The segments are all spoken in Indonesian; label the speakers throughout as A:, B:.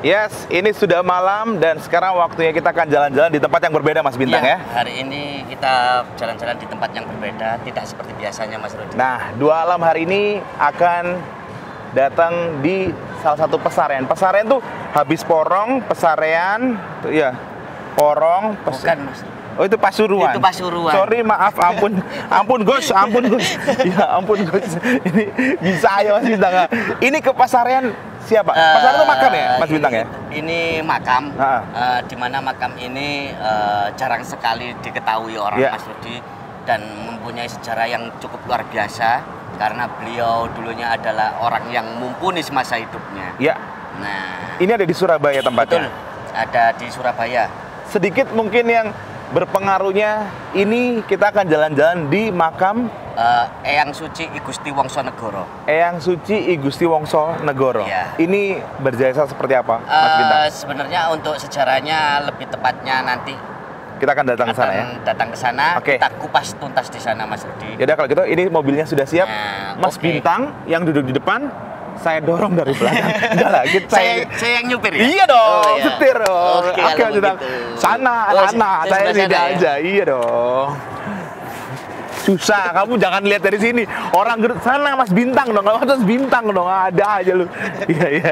A: Yes, ini sudah malam dan sekarang waktunya kita akan jalan-jalan di tempat yang berbeda, Mas Bintang ya.
B: Hari ini kita jalan-jalan di tempat yang berbeda, tidak seperti biasanya, Mas Rudi.
A: Nah, Dua Alam hari ini akan datang di salah satu pesarean. Pesarean tuh habis Porong, pesarean, tuh ya. Porong,
B: Bukan, Mas.
A: Oh, itu Pasuruan.
B: Itu Pasuruan.
A: Sorry, maaf, ampun Gus. Ya ampun Gus. Ini bisa ya Mas Bintang. Ini ke pesarean siapa? Pesarean itu makam ya, Mas Bintang ya?
B: Ini makam, di mana makam ini jarang sekali diketahui orang, Mas Rudi, dan mempunyai sejarah yang cukup luar biasa karena beliau dulunya adalah orang yang mumpuni semasa hidupnya.
A: Ya.
B: Nah,
A: ini ada di Surabaya tempatnya.
B: Betul, ada di Surabaya.
A: Sedikit mungkin yang berpengaruhnya, ini kita akan jalan-jalan di makam
B: Eyang Suci I Gusti Wongsonegoro.
A: Eyang Suci I Gusti Wongsonegoro.
B: Ya.
A: Ini berjasa seperti apa, Mas Bintang?
B: Sebenarnya untuk sejarahnya lebih tepatnya nanti
A: kita akan datang ke sana ya.
B: Datang ke sana,
A: Oke.
B: kita kupas tuntas di sana, Mas Rudi.
A: Yaudah kalau gitu, ini mobilnya sudah siap.
B: Nah,
A: Mas Bintang yang duduk di depan, saya dorong dari belakang. Enggak lah,
B: saya yang nyupir ya?
A: Iya dong,
B: Oh, iya.
A: setir dong.
B: Oke,
A: Mas
B: kalau
A: Bintang.
B: begitu.
A: Sana, saya tidak
B: ya?
A: aja. Iya dong. Susah, kamu jangan lihat dari sini. Orang sana Mas Bintang dong, kalau Mas Bintang dong, ada aja lu. Iya, iya.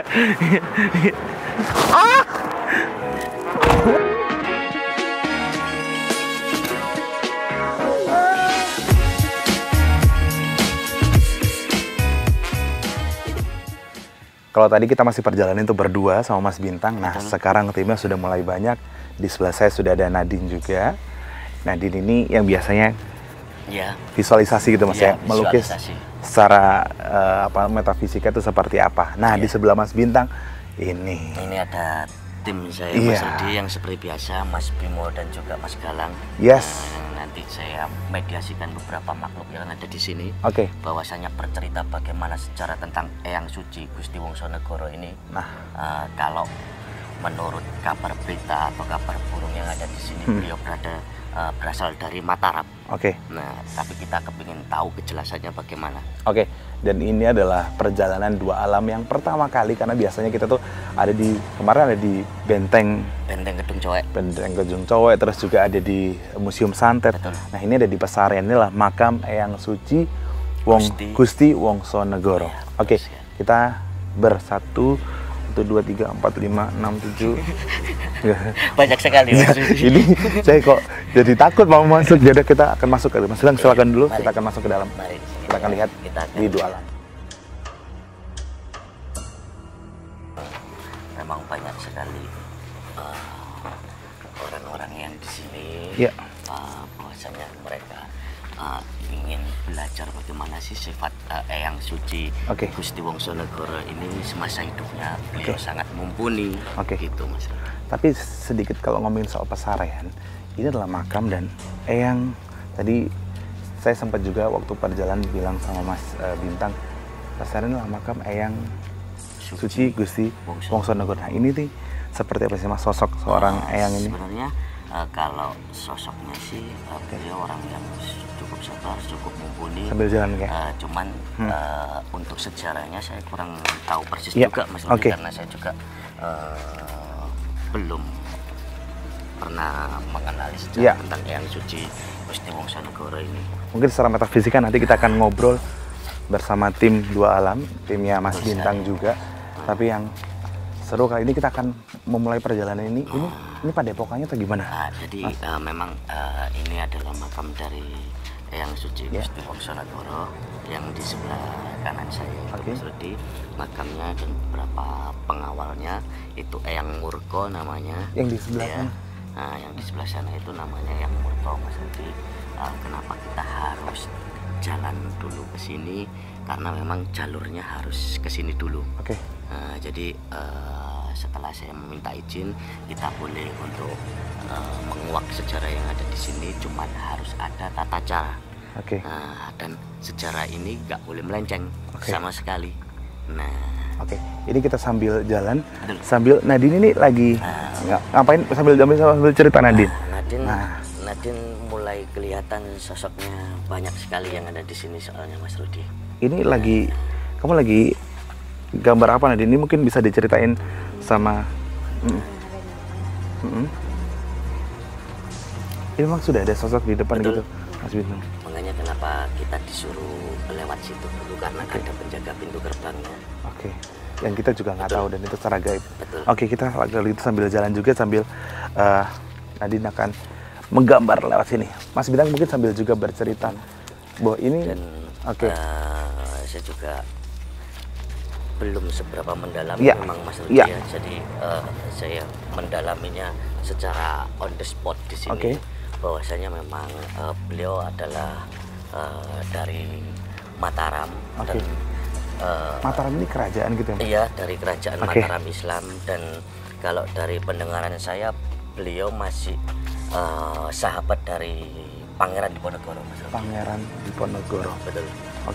A: Ah! Kalau tadi kita masih perjalanan itu berdua sama Mas Bintang. Nah, sekarang timnya sudah mulai banyak. Di sebelah saya sudah ada Nadine juga. Nadine ini yang biasanya visualisasi gitu Mas ya, melukis secara metafisika itu seperti apa. Nah, di sebelah Mas Bintang ini
B: ada tim saya, Mas Rudi, yang seperti biasa, Mas Bimo dan juga Mas Galang.
A: Yes.
B: Nanti saya mediasikan beberapa makhluk yang ada di sini.
A: Oke.
B: Bahwasanya bercerita bagaimana sejarah tentang Eyang Suci Gusti Wongsonegoro ini.
A: Nah,
B: kalau menurut kabar berita atau kabar burung yang ada di sini, beliau berasal dari Mataram.
A: Oke.
B: Nah, tapi kita kepingin tahu kejelasannya bagaimana.
A: Oke. Dan ini adalah perjalanan Dua Alam yang pertama kali, karena biasanya kita tuh kemarin ada di Benteng
B: Gedung Cowek.
A: Benteng Gedung Cowek, terus juga ada di Museum Santet.
B: Betul.
A: Nah, ini ada di pesarean, inilah makam Eyang Suci Gusti Wongsonegoro.
B: Ya,
A: Oke, kita bersatu. 1, 2, 3, 4, 5, 6, 7.
B: Banyak sekali.
A: Ya, ini saya kok jadi takut mau masuk. Jadi kita akan masuk ke dalam. Mas, silakan dulu. Kita akan masuk ke dalam.
B: Mari,
A: kita akan lihat di Dua Alam.
B: Memang banyak sekali orang-orang yang di sini. Bahwasanya mereka ingin belajar bagaimana sih sifat Eyang Suci Gusti Wongsonegoro ini semasa hidupnya. Beliau sangat mumpuni. Gitu, Mas.
A: Tapi sedikit kalau ngomongin soal pesarean, ini adalah makam dan Eyang. Tadi saya sempat juga waktu perjalanan bilang sama Mas Bintang, pesarean adalah makam Eyang Suci Gusti Wongsonegoro. Nah, ini nih seperti apa sih Mas sosok seorang Eyang ini?
B: Sebenarnya kalau sosoknya sih beliau orang yang cukup sabar, cukup mumpuni.
A: Sambil jalan kayak.
B: Cuman untuk sejarahnya saya kurang tahu persis juga, Mas Rudi, karena saya juga belum pernah mengenali sejarah tentang Eyang Suci Gusti Wongsonegoro ini.
A: Mungkin secara metafisika nanti kita akan ngobrol bersama tim Dua Alam, timnya Mas Bintang juga. Tapi yang seru kali ini kita akan memulai perjalanan ini. Ini padepokannya atau gimana?
B: Jadi memang ini adalah makam dari Eyang Suci Gusti Wongsonegoro yang di sebelah kanan saya itu, Mas Rudi. Makamnya dan beberapa pengawalnya itu Eyang Murko namanya.
A: Yang di sebelah sana?
B: Nah, yang di sebelah sana itu namanya Eyang Murko, Mas Rudi. Kenapa kita harus jalan dulu ke sini? Karena memang jalurnya harus ke sini dulu. Jadi setelah saya meminta izin, kita boleh untuk menguak sejarah yang ada di sini, cuman harus ada tata cara. Dan sejarah ini nggak boleh melenceng sama sekali. Nah,
A: ini kita sambil jalan, sambil Nadine ini lagi ngapain sambil cerita Nadine?
B: Nadine mulai kelihatan sosoknya banyak sekali yang ada di sini soalnya, Mas Rudi.
A: Ini kamu lagi gambar apa Nadine? Ini mungkin bisa diceritain sama Ini memang sudah ada sosok di depan gitu, Mas Bintang.
B: Makanya kenapa kita disuruh lewat situ dulu, karena ada penjaga pintu gerbangnya.
A: Yang kita juga nggak tahu dan itu secara gaib. Kita kalau itu sambil jalan juga sambil Nadine akan menggambar lewat sini. Mas Bintang mungkin sambil juga bercerita bahwa ini. Dan
B: saya juga belum seberapa mendalami memang Mas Rudi ya. Jadi saya mendalaminya secara on the spot di sini. Bahwasanya memang beliau adalah dari Mataram dan
A: Mataram ini kerajaan gitu ya?
B: Iya, dari kerajaan Mataram Islam, dan kalau dari pendengaran saya beliau masih sahabat dari Pangeran Diponegoro, Mas.
A: Pangeran Diponegoro.
B: Betul.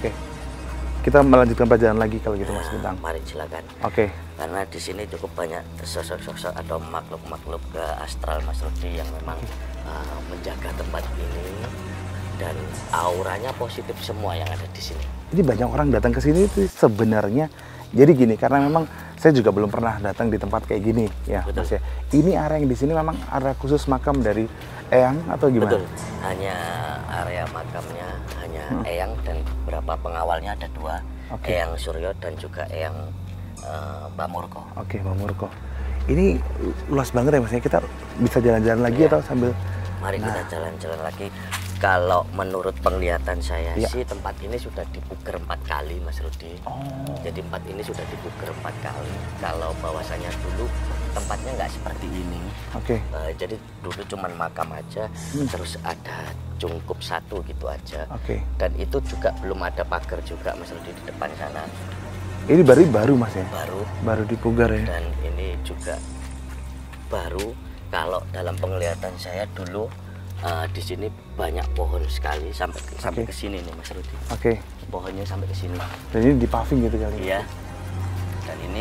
A: Kita melanjutkan perjalanan lagi kalau gitu, Mas Bintang.
B: Mari silakan. Karena di sini cukup banyak sosok-sosok atau makhluk-makhluk astral, Mas Rudi, yang memang menjaga tempat ini, dan auranya positif semua yang ada di sini.
A: Jadi banyak orang datang ke sini itu sebenarnya jadi gini, karena memang saya juga belum pernah datang di tempat kayak gini ya, Mas ya. Ini area yang di sini memang area khusus makam dari Eyang atau gimana?
B: Betul. Hanya area makamnya hanya Eyang, dan beberapa pengawalnya ada 2, Eyang Suryo dan juga Eyang Mbak Murko.
A: Mbak Murko. Ini luas banget ya, Mas ya. Kita bisa jalan-jalan lagi atau sambil?
B: Mari kita jalan-jalan lagi. Kalau menurut penglihatan saya sih tempat ini sudah dipugar 4 kali, Mas Rudi. Jadi tempat ini sudah dipugar 4 kali. Kalau bahwasanya dulu tempatnya nggak seperti ini. Jadi dulu cuman makam aja, terus ada cungkup 1 gitu aja. Dan itu juga belum ada pagar juga, Mas Rudi, di depan sana.
A: Ini baru Mas ya? Baru dipugar ya.
B: Dan ini juga baru. Kalau dalam penglihatan saya dulu di sini banyak pohon sekali sampai ke sini nih, Mas Rudi. Pohonnya sampai ke sini.
A: Dan ini di paving gitu kali?
B: Iya. Dan ini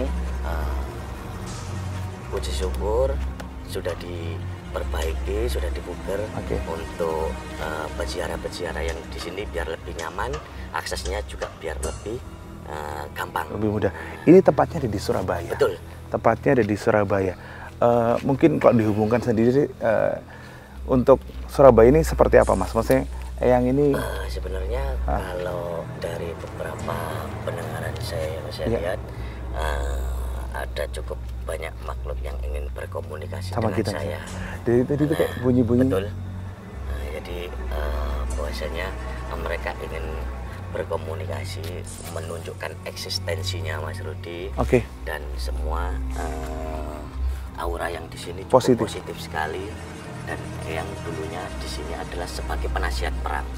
B: puji syukur sudah diperbaiki, sudah dipugar untuk peziarah-peziarah yang di sini biar lebih nyaman, aksesnya juga biar lebih gampang.
A: Lebih mudah. Ini tepatnya ada di Surabaya.
B: Betul.
A: Tepatnya ada di Surabaya. Mungkin kalau dihubungkan sendiri untuk Surabaya ini seperti apa, Mas? Maksudnya Eyang ini
B: sebenarnya kalau dari beberapa pendengaran saya yang saya lihat ada cukup banyak makhluk yang ingin berkomunikasi sama dengan saya.
A: Jadi itu kayak bunyi-bunyi.
B: Betul. Jadi bahwasanya mereka ingin berkomunikasi, menunjukkan eksistensinya, Mas Rudi. Dan semua aura yang di sini cukup positif sekali, dan yang dulunya di sini adalah sebagai penasihat perang.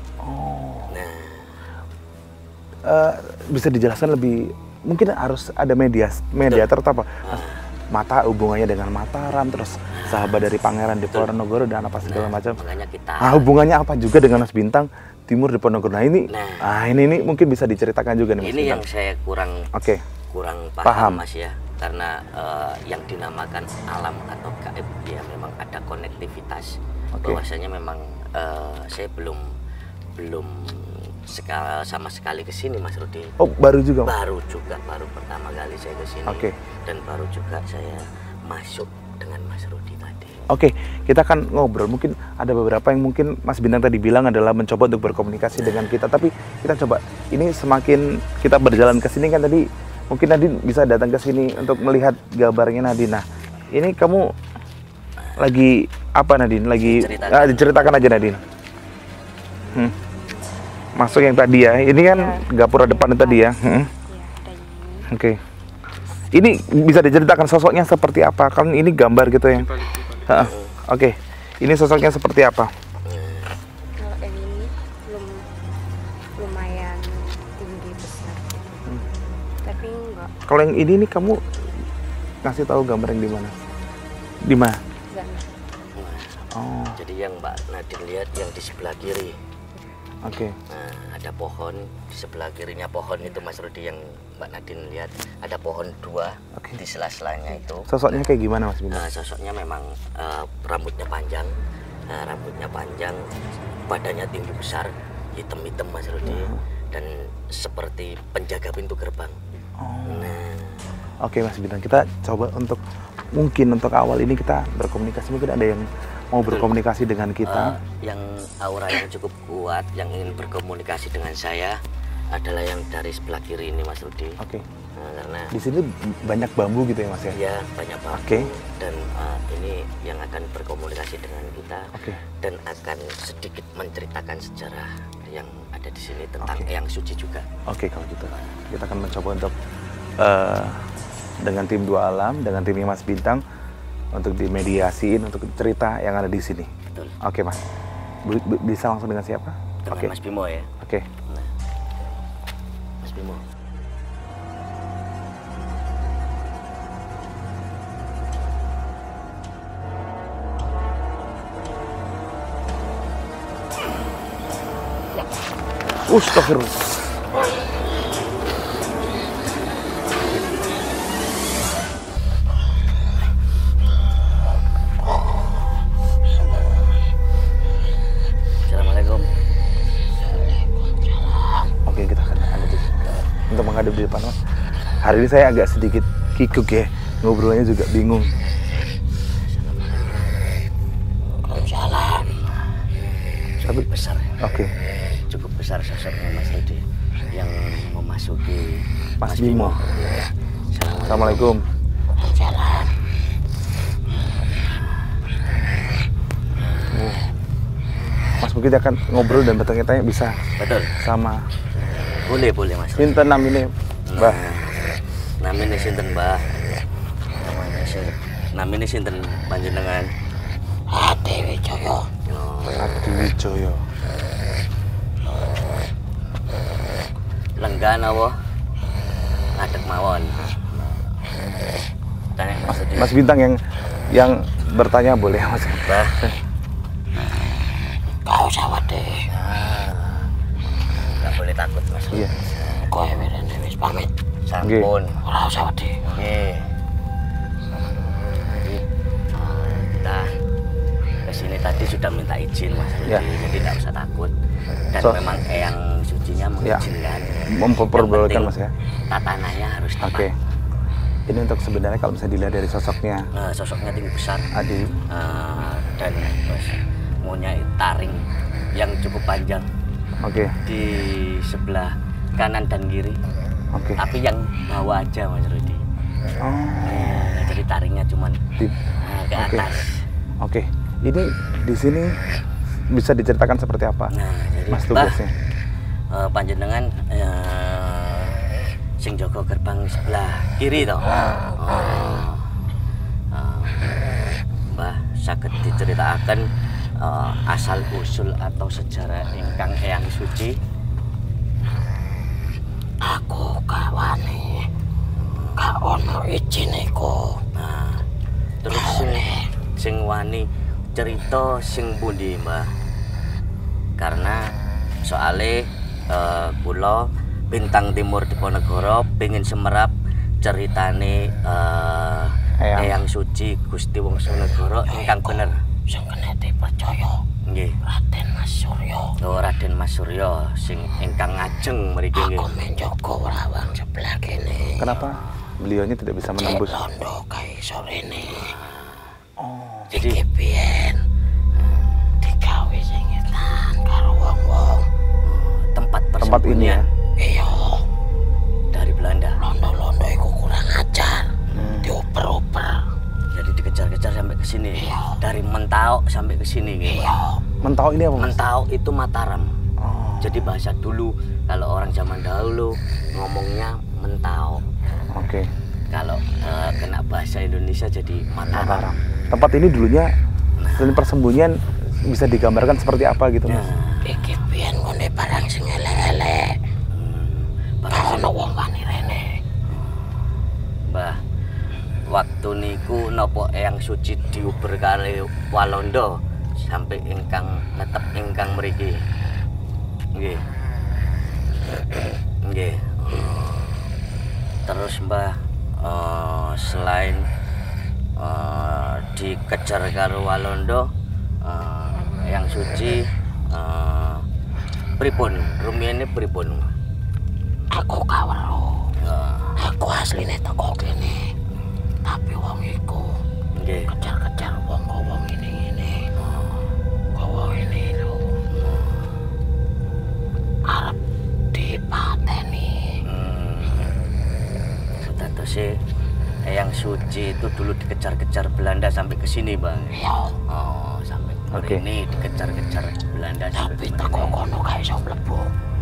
A: Bisa dijelaskan lebih, mungkin harus ada mediator apa? Mata hubungannya dengan Mataram, terus sahabat dari Pangeran Diponegoro dan apa segala macam. Hubungannya apa juga dengan Mas Bintang Timur Diponegoro. Ini mungkin bisa diceritakan juga nih, Mas.
B: Ini yang saya kurang paham, Mas ya. Karena yang dinamakan alam atau gaib ya memang ada konektivitas. Bahwasanya memang saya belum sama sekali ke sini, Mas Rudi.
A: Baru juga?
B: Baru pertama kali saya ke sini. Dan baru juga saya masuk dengan Mas Rudi tadi.
A: Kita akan ngobrol. Mungkin ada beberapa yang mungkin Mas Bintang tadi bilang adalah mencoba untuk berkomunikasi dengan kita, tapi kita coba ini semakin kita berjalan ke sini kan tadi mungkin Nadine bisa datang ke sini untuk melihat gambarnya Nadine. Nah, ini kamu lagi apa, Nadine? Lagi diceritakan aja, Nadine. Masuk yang tadi ya. Ini kan gapura depan tadi ya. Ini bisa diceritakan sosoknya seperti apa? Kan ini gambar gitu ya. Ini sosoknya seperti apa?
C: Kalau yang ini lumayan tinggi besar. Tapi enggak.
A: Kalau yang ini nih kamu ngasih tahu gambar yang di mana? Di mana?
B: Jadi yang Mbak Nadine lihat yang di sebelah kiri. Ada pohon di sebelah kirinya pohon itu, Mas Rudi, yang Mbak Nadine lihat ada pohon 2 di sela-selanya itu.
A: Sosoknya kayak gimana, Mas Bintang?
B: Sosoknya memang rambutnya panjang, badannya tinggi besar, hitam-hitam, Mas Rudi, dan seperti penjaga pintu gerbang.
A: Mas Bintang, kita coba untuk mungkin untuk awal ini kita berkomunikasi, mungkin ada yang mau berkomunikasi dengan kita.
B: Yang aura yang cukup kuat, yang ingin berkomunikasi dengan saya adalah yang dari sebelah kiri ini, Mas Rudi.
A: Oke.
B: Nah, karena
A: di sini banyak bambu gitu ya, Mas ya?
B: Iya, banyak bambu.
A: Oke.
B: Dan ini yang akan berkomunikasi dengan kita.
A: Oke.
B: Dan akan sedikit menceritakan sejarah yang ada di sini tentang Eyang Suci juga.
A: Oke, kalau gitu kita akan mencoba untuk dengan tim Dua Alam, dengan timnya Mas Bintang untuk dimediasiin untuk cerita yang ada di sini.
B: Betul.
A: Oke, Mas. Bisa langsung dengan siapa?
B: Dengan Mas Bimo ya.
A: Oke.
B: Nah, Mas Bimo.
A: Astagfirullah.
B: Assalamualaikum.
A: Oke, kita akan ada untuk menghadap di depan, Mas. Hari ini saya agak sedikit kikuk ya, ngobrolnya juga bingung.
B: Salam.
A: Tapi
B: Besar.
A: Oke.
B: Cukup besar sosoknya Mas Rudi yang memasuki
A: Mas Bimo.
B: Ya.
A: Assalamualaikum.
B: Salam.
A: Mas mungkin akan ngobrol dan bertanya-tanya bisa.
B: Betul.
A: Sama.
B: Boleh ini.
A: Sinten namine, Mbah?
B: Namine sinten, Mbah? Namine sinten panjenengan? Adi Wijaya.
A: Adi Wijaya.
B: Lenggan apa? Ngadeg mawon. Tanya
A: Mas Bintang yang bertanya boleh, Mas.
B: Mbah. Kau sawat deh. Nggak boleh takut, Mas.
A: Iya.
B: Kowe werene wis pamit. Sampun. Ora usah wedi. Nggih. Kita kesini tadi sudah minta izin, Mas.
A: Ya.
B: Jadi nggak usah takut. Dan memang Eyang Sucinya mengizinkan.
A: Memperbolehkan, Mas ya.
B: Tatanannya harus tepat.
A: Oke. Ini untuk sebenarnya kalau misalnya dilihat dari sosoknya.
B: Sosoknya tinggi besar.
A: Adi.
B: Dan mempunyai taring yang cukup panjang.
A: Oke.
B: Di sebelah kanan dan kiri.
A: Oke.
B: Tapi yang bawah aja, Mas Rudi. Jadi taringnya cuma ke atas.
A: Oke. Ini di sini bisa diceritakan seperti apa,
B: jadi,
A: Mas, tugasnya?
B: Panjenengan sing jaga gerbang sebelah kiri toh. Mbah saged diceritakan asal usul atau sejarah ingkang Eyang Suci. Aku kawani gak ono izin iku. Terus sing wani cerita sing pundi, Mbah? Karena soale kula Bintang Timur Diponegoro pengen semerap ceritane Eyang Suci Gusti Wongsonegoro ingkang bener. Sing kena dipercaya. Nggih. Raden Mas Surya. Oh, Raden Mas Surya sing ingkang ngajeng mriki nggih. Aku menjaga Wrawang sebelah kene.
A: Kenapa beliaunya tidak bisa menembus?
B: Londo kae sore ini.
A: Jadi
B: biyen digawe sing etan karo wong-wong. Tempat
A: ini ya.
B: Iya. Dari Belanda. Londo-londo iku kurang ajar. Dioper-oper. Jadi dikejar-kejar sampai ke sini. Iya. Dari Mentau sampai ke sini gitu. Iya.
A: Mentau ini apa, Mas?
B: Mentau itu Mataram. Jadi bahasa dulu kalau orang zaman dahulu ngomongnya Mentau.
A: Oke.
B: Kalau kena bahasa Indonesia jadi Mataram.
A: Tempat ini dulunya dan persembunyian bisa digambarkan seperti apa gitu, Mas?
B: Iki biyen ngene barang sing elek-elek. Barang ono wong wani rene. Mbah, waktu niku napa Eyang Suci diuber kali Walanda sampai ingkang netep ingkang mriki. Nggih. Nggih. Terus Mbah selain dikejar karo Walanda, Eyang Suci pripun? Rumiyane pripun? Aku kawero. Aku asline teko kene. Tapi wong iku kejar-kejar wong ini. Wong ini lho. Arep dipateni. Sih Eyang Suci itu dulu dikejar-kejar Belanda sampai ke sini, Bang. Iya. Oh, sampai ini dikejar-kejar Belanda sampai ke sini. Tapi teko kono kae iso mlebu.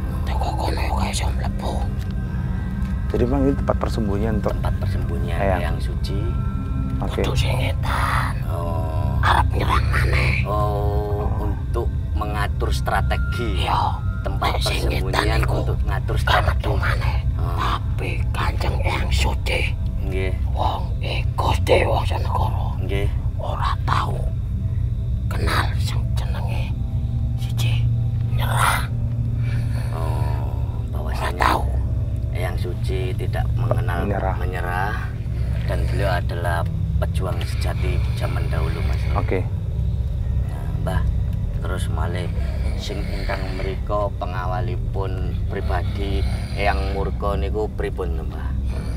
A: Jadi Bang, ini tempat persembunyian
B: Eyang Suci.
A: Oke.
B: Untuk singetan. Oh. Arep nyerang maneh. Oh, untuk mengatur strategi. Iya. Tempat persembunyian untuk ngatur strategi. Tapi Kanjeng Eyang Suci, nggih, wong Gusti Wasanegara, nggih, ora tahu kenal sing jenenge siji nyerah. Oh, bahwasanya tahu Eyang Suci tidak mengenal menyerah dan beliau adalah pejuang sejati zaman dahulu, Mas.
A: Oke.
B: Nah, Mbah, terus malih sing ingkang mriku pengawalipun pribadi Eyang Murka niku pripun, Mbah?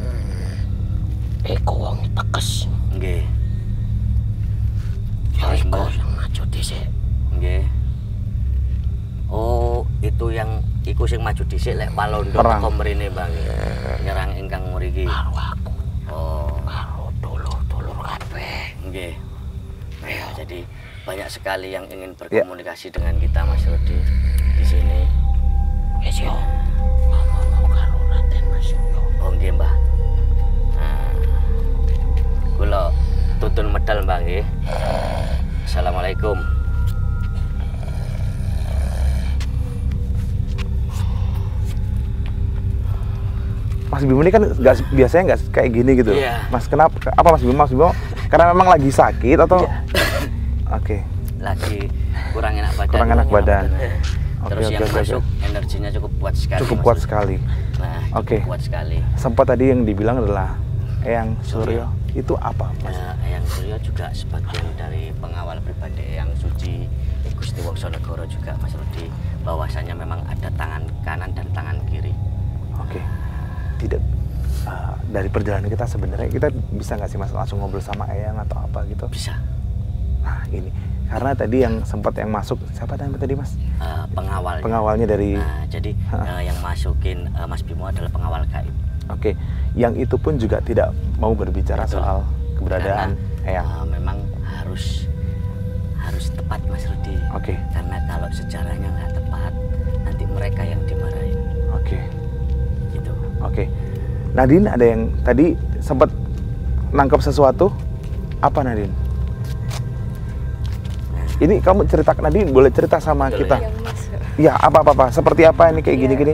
B: Iku wong teges. Nggih. Terus Mbah sing maju dhisik. Nggih. Oh, itu yang iku sing maju dhisik lek Walanda teko mrene, Bang. Nyerang ingkang mriki. Karo aku. Oh, karo dulur-dulur kabeh. Nggih. Ya, jadi banyak sekali yang ingin berkomunikasi dengan kita, Mas Rudi, di sini. Wis yo. Ngomong karo Raden Mas Yoyo. Oh nggih, Mbah. Nah, kula tutun medal, Mbah nggih. Assalamualaikum.
A: Mas Bimo ini kan biasanya nggak kayak gini gitu. Mas, kenapa? Apa Mas Bimo? Karena memang lagi sakit atau? Oke.
B: Lagi kurang enak badan.
A: Kurang enak badan.
B: Terus yang masuk energinya cukup kuat sekali.
A: Cukup kuat sekali.
B: Nah, kuat sekali.
A: Sempat tadi yang dibilang adalah Eyang Suryo. Itu apa, Mas?
B: Eyang Suryo juga sebagian dari pengawal pribadi Eyang Suci Gusti Wasanegara juga, Mas Rudi. Bahwasanya memang ada tangan kanan dan tangan kiri.
A: Oke. Tidak dari perjalanan kita sebenarnya kita bisa nggak sih Mas langsung ngobrol sama Eyang atau apa gitu?
B: Bisa.
A: Nah ini karena tadi yang sempat yang masuk siapa namanya tadi Mas?
B: Pengawalnya.
A: Pengawalnya dari.
B: Jadi yang masukin Mas Bimo adalah pengawal gaib.
A: Oke. Yang itu pun juga tidak mau berbicara soal keberadaan Eyang.
B: Memang harus tepat, Mas Rudi.
A: Oke.
B: Karena kalau sejarahnya nggak tepat nanti mereka yang dimarahin.
A: Oke.
B: Gitu.
A: Oke. Nadine ada yang tadi sempat nangkep sesuatu. Apa Nadine? Ini kamu cerita, Nadine boleh cerita sama kita? Ya, apa-apa. Seperti apa ini kayak gini-gini?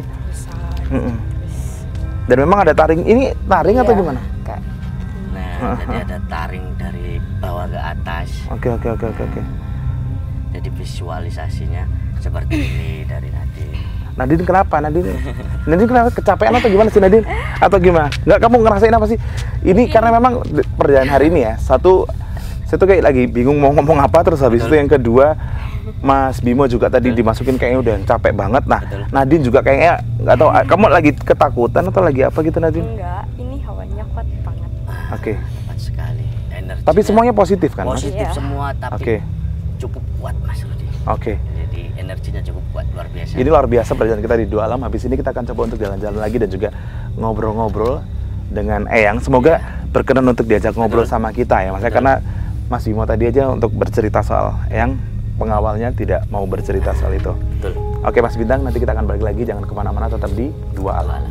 A: Dan memang ada taring. Ini taring atau gimana?
B: Nah, jadi ada taring dari bawah ke atas.
A: Oke.
B: Jadi visualisasinya seperti ini dari Nadine.
A: Nadine kenapa? Nadine kenapa kecapean atau gimana sih Nadine? Atau gimana? Nggak, kamu ngerasain apa sih? Ini karena memang perjalanan hari ini ya. Satu, saya tuh kayak lagi bingung mau ngomong apa. Terus habis itu yang kedua, Mas Bimo juga tadi dimasukin kayaknya udah capek banget. Nah, Nadine juga kayaknya nggak tahu. Kamu lagi ketakutan atau lagi apa gitu Nadine?
C: Enggak, ini hawanya kuat banget.
B: Oke. Kuat sekali. Energinya.
A: Tapi semuanya positif kan?
B: Positif semua, tapi cukup kuat Mas Rudi.
A: Oke.
B: Jadi energinya cukup kuat, luar biasa.
A: Ini luar biasa perjalanan kita di Dua Alam. Habis ini kita akan coba untuk jalan-jalan lagi dan juga ngobrol-ngobrol dengan Eyang. Semoga berkenan untuk diajak ngobrol sama kita ya Mas. Karena Mas Bimo tadi aja untuk bercerita soal Eyang, pengawalnya tidak mau bercerita soal itu.
B: Betul.
A: Oke Mas Bintang, nanti kita akan balik lagi. Jangan kemana-mana, tetap di Dua Alam.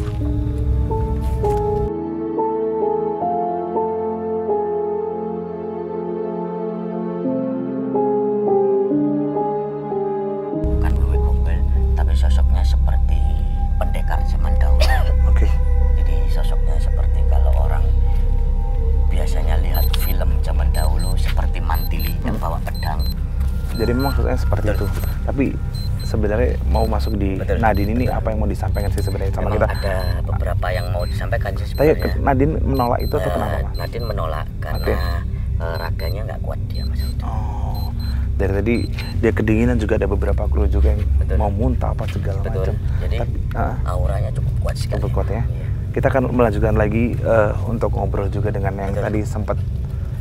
B: Sosoknya seperti pendekar zaman dahulu.
A: Oke.
B: Jadi sosoknya seperti kalau orang biasanya lihat film zaman dahulu seperti Mantili yang bawa pedang.
A: Jadi memang sosoknya seperti itu. Tapi sebenarnya mau masuk di Nadine ini apa yang mau disampaikan sih sebenarnya sama kita?
B: Ada beberapa yang mau disampaikan sih sebenarnya.
A: Tapi Nadine menolak itu atau kenapa Mas?
B: Nadine menolak karena raganya nggak kuat dia Mas.
A: Dari tadi dia kedinginan, juga ada beberapa kru juga yang mau muntah apa segala macam.
B: Jadi auranya cukup kuat sekali.
A: Cukup kuat ya. Kita akan melanjutkan lagi untuk ngobrol juga dengan yang tadi sempat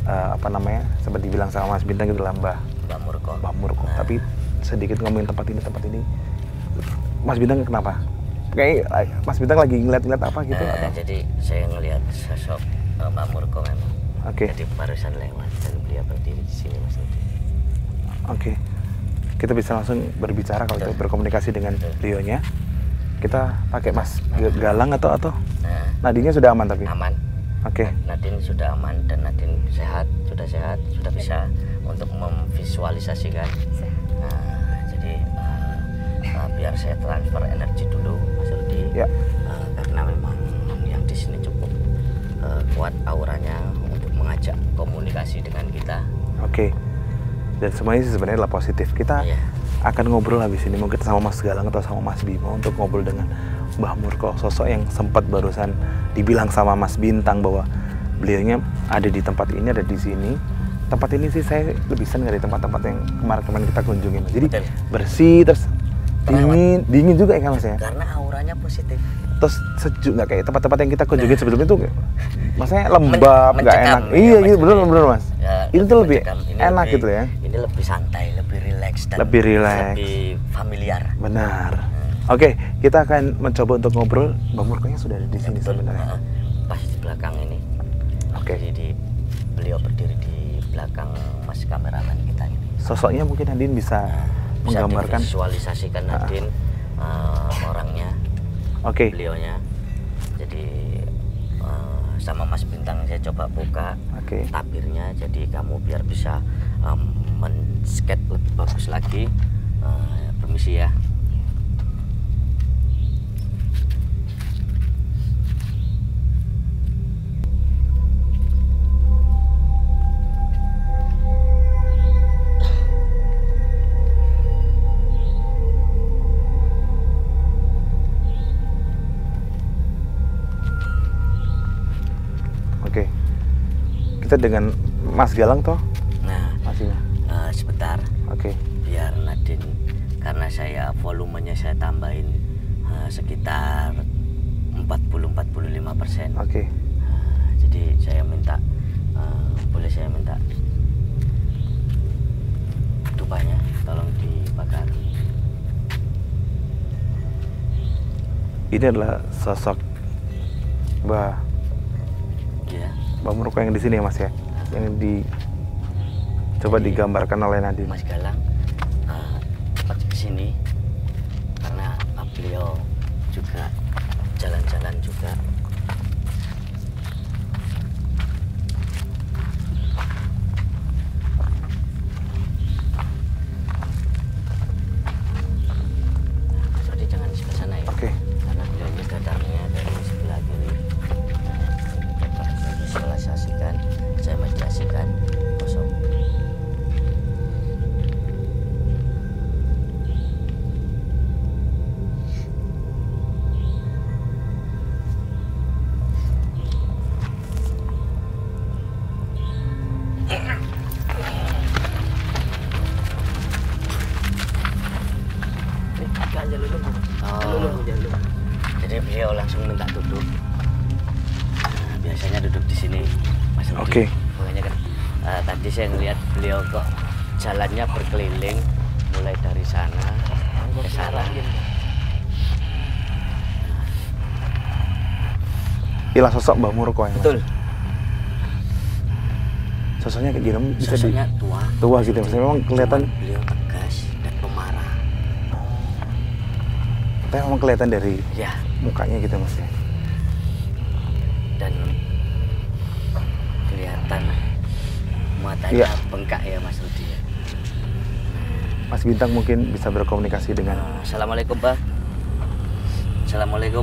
A: apa namanya, sempat dibilang sama Mas Bintang itu Mbah
B: Murko.
A: Mbah Murko. Nah. Tapi sedikit ngomongin tempat ini, Mas Bintang kenapa? Kayak Mas Bintang lagi ngeliat-ngeliat apa gitu? Atau?
B: Jadi saya ngelihat sosok Mbah Murko memang.
A: Oke.
B: Jadi barusan lewat dan beliau berdiri di sini Mas Rudi.
A: Oke. Kita bisa langsung berbicara kalau itu berkomunikasi dengan beliaunya. Kita pakai Mas Galang atau Nadinya sudah aman tapi?
B: Aman.
A: Oke.
B: Nadine sudah aman dan Nadine sudah sehat, sudah bisa untuk memvisualisasikan. Jadi biar saya transfer energi dulu, Mas Rudi.
A: Ya.
B: Karena memang yang di sini cukup kuat auranya untuk mengajak komunikasi dengan kita.
A: Oke. Dan semuanya sih sebenarnya adalah positif. Kita akan ngobrol habis ini mungkin sama Mas Galang atau sama Mas Bimo untuk ngobrol dengan Mbah Murko, sosok yang sempat barusan dibilang sama Mas Bintang bahwa beliaunya ada di tempat ini, ada di sini. Tempat ini sih saya lebih senang dari tempat-tempat yang kemarin kita kunjungi, Mas. Jadi bersih, terus dingin juga ya kan Mas ya?
B: Karena auranya positif.
A: Terus sejuk, nggak kayak tempat-tempat yang kita kunjungi sebelumnya tuh, maksudnya lembab, nggak enak. Iya gitu, bener Mas. Ya, itu tuh lebih enak gitu ya.
B: Ini lebih santai, lebih rileks dan
A: lebih
B: familiar.
A: Benar. Oke, kita akan mencoba untuk ngobrol. Mbah Murkonya sudah ada di sini sebenarnya.
B: Pas di belakang ini.
A: Oke.
B: Jadi beliau berdiri di belakang Mas kameramen kita ini.
A: Sosoknya mungkin Nadine bisa menggambarkan.
B: Visualisasikan Nadine orangnya.
A: Oke.
B: Beliaunya. Jadi sama Mas Bintang saya coba buka tabirnya. Jadi kamu biar bisa men-sketch lebih bagus lagi. Permisi ya.
A: Kita dengan Mas Galang toh? Masih.
B: Sebentar.
A: Oke.
B: Biar Nadine, karena saya volumenya saya tambahin sekitar 40-45%.
A: Oke.
B: Jadi saya minta, boleh saya minta dupanya tolong dibakar.
A: Ini adalah sosok Mbah Murko yang di sini ya Mas ya, yang coba digambarkan oleh Nadine.
B: Mas Galang cepat kesini karena beliau juga jalan-jalan juga. Mas Rudi jangan sebelah sana ya.
A: Oke.
B: Karena beliaunya datangnya dari sebelah kiri. Visualisasikan, saya mediasikan kosong. Jadi beliau langsung minta duduk. Biasanya duduk di sini, Mas Rudi.
A: Oke.
B: Makanya kan tadi saya ngelihat beliau kok jalannya berkeliling, mulai dari sana ke sana.
A: Inilah sosok Mbah Murko ya.
B: Betul.
A: Sosoknya kayak gini bisa
B: sosoknya
A: tua gitu. Maksudnya memang kelihatan
B: beliau tegas dan pemarah.
A: Tapi memang kelihatan dari mukanya gitu Mas ya.
B: Dan kelihatan matanya bengkak ya Mas Rudi ya.
A: Mas Bintang mungkin bisa berkomunikasi dengan
B: Assalamualaikum Pak. Assalamualaikum.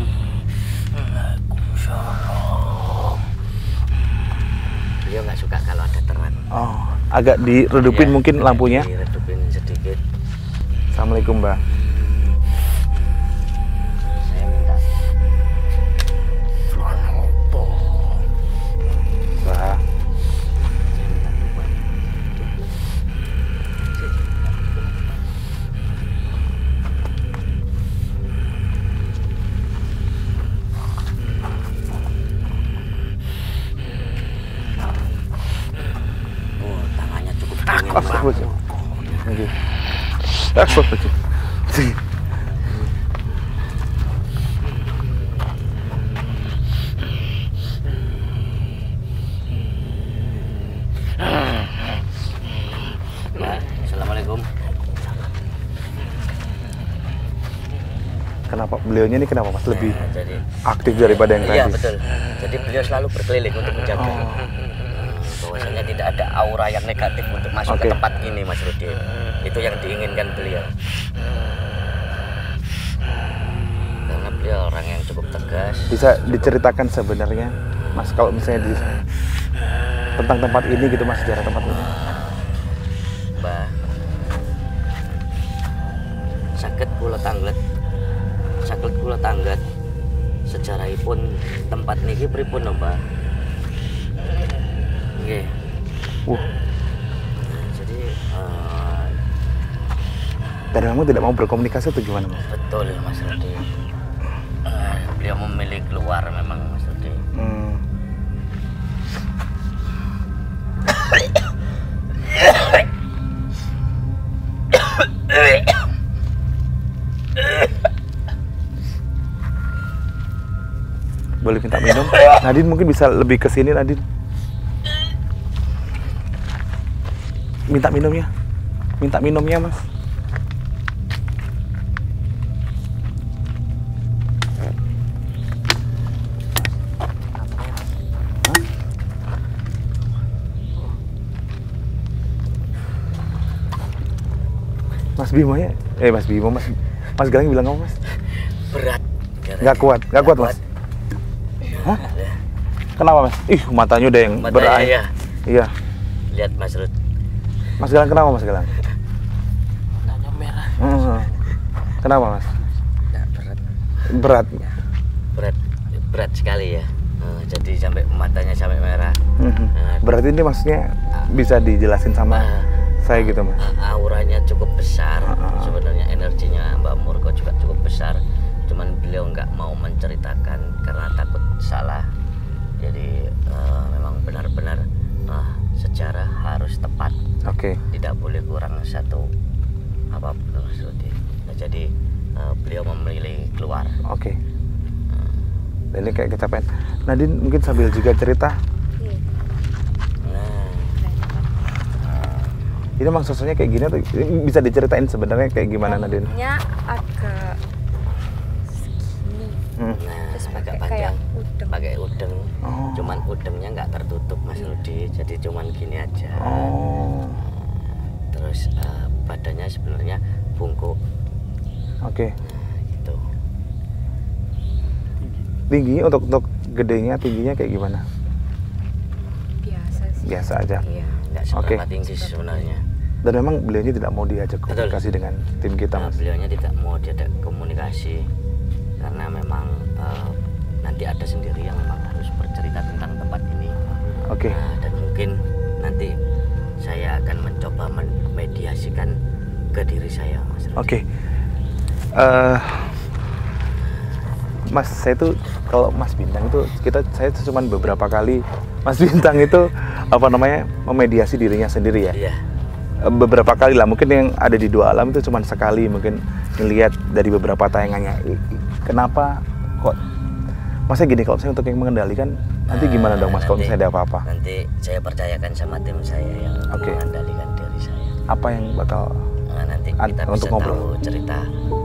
C: Waalaikumsalam.
B: Beliau nggak suka kalau ada terang.
A: Oh, agak diredupin mungkin lampunya.
B: Diredupin sedikit.
A: Assalamualaikum Mbak.
B: Assalamualaikum.
A: Kenapa beliaunya ini kenapa Mas lebih aktif daripada yang tadi?
B: Iya betul. Jadi beliau selalu berkeliling untuk menjaga. Bahwasanya tidak ada aura yang negatif untuk masuk ke tempat ini, Mas Rudi. Itu yang diinginkan beliau. Karena beliau orang yang cukup tegas.
A: Bisa diceritakan sebenarnya, Mas, kalau misalnya tentang tempat ini gitu, Mas, sejarah tempat ini?
B: Mbah, saged kula tanglet. Saged kula tanglet sejarahipun tempat niki pripun, Mbah? Nggih. Jadi
A: dan memang tidak mau berkomunikasi atau gimana, Mas?
B: Betul, Mas Rudi. Beliau memilih keluar memang, Mas Rudi.
A: Boleh minta minum? Nadine mungkin bisa lebih ke sini, Nadine. Minta minumnya. Minta minumnya, Mas. Mas Bimo ya? Mas Bimo, Mas Galang bilang apa, Mas?
B: Berat.
A: Nggak kuat, Mas? Hah? Kenapa, Mas? Matanya udah yang berair. Iya.
B: Lihat, Mas Rud.
A: Mas Galang kenapa, Mas Galang?
B: Matanya merah.
A: Kenapa, Mas?
B: Berat.
A: Berat.
B: Berat sekali ya. Jadi sampai matanya sampai merah.
A: Berarti ini maksudnya bisa dijelasin sama saya gitu, Mas?
B: Auranya cukup besar. Sebenarnya energinya Mbak Murko juga cukup besar. Cuman beliau nggak mau menceritakan karena takut salah. Jadi memang benar-benar sejarah harus tepat. Tidak boleh kurang satu apapun, Mas Rudi. Jadi beliau memilih keluar.
A: Ini kayak kecapean. Nadine mungkin sambil juga cerita. Ini emang sosoknya kayak gini atau bisa diceritain sebenarnya kayak gimana, Nadine?
C: Nya agak segini. Terus pakai udeng.
B: Pakai udeng. Cuman udengnya nggak tertutup, Mas Rudi. Jadi cuman gini aja. Terus badannya sebenarnya bungkuk. Gitu.
A: Tinggi untuk gedenya, tingginya kayak gimana?
C: Biasa sih.
A: Biasa aja.
B: Iya, nggak seberapa tinggi sebenarnya.
A: Dan memang beliaunya tidak mau diajak komunikasi dengan tim kita, Mas?
B: Beliaunya tidak mau diajak komunikasi karena memang nanti ada sendiri yang memang harus bercerita tentang tempat ini. Dan mungkin nanti saya akan mencoba memediasikan ke diri saya, Mas Rudi. Mas, saya tuh kalau Mas Bintang itu saya cuma beberapa kali Mas Bintang itu memediasi dirinya sendiri ya. Iya. Beberapa kali lah, mungkin yang ada di Dua Alam itu cuma sekali mungkin ngelihat dari beberapa tayangannya. Kenapa kok Masnya gini, kalau saya untuk yang mengendalikan nanti gimana dong, Mas, kalau misalnya ada apa-apa? Nanti saya percayakan sama tim saya yang mengendalikan diri saya.
A: Apa yang bakal
B: nanti kita bisa tahu cerita